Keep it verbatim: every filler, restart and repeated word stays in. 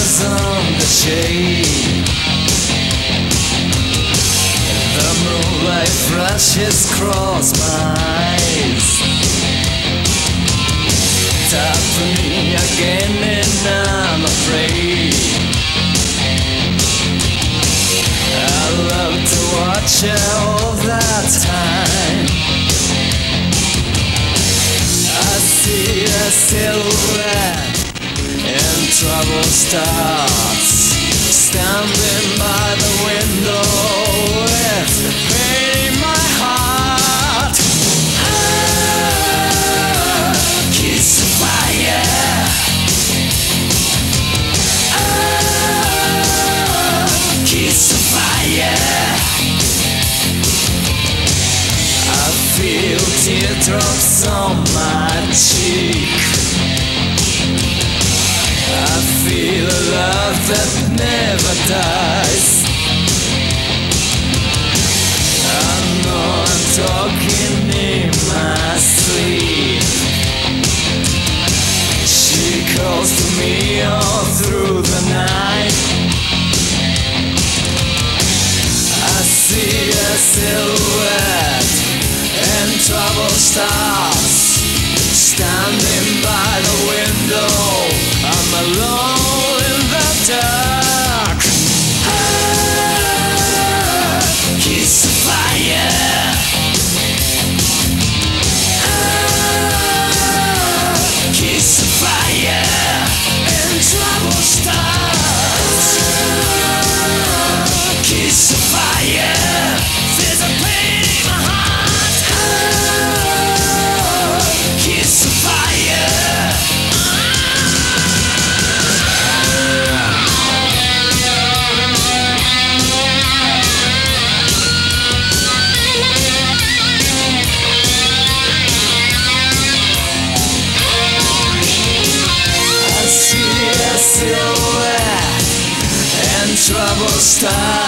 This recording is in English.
eyes on the shade. The moonlight flashes across my eyes. Time for me again and I'm afraid. I love to watch her all that time. I see a silhouette and trouble starts. Standing by the window with pain in my heart. Ah, kiss of fire. Ah, kiss of fire. I feel teardrops on my cheek. I feel a love that never dies. I know I'm talking in my sleep. She calls to me all through the night. I see a silhouette and trouble starts. Standing by the window, I'm alone in the dark. Ah, kiss of fire. Ah, kiss of fire. And trouble starts. Ah, kiss of fire. There's a pain in my heart. Ah, kiss of fire. I see a silhouette and trouble starts.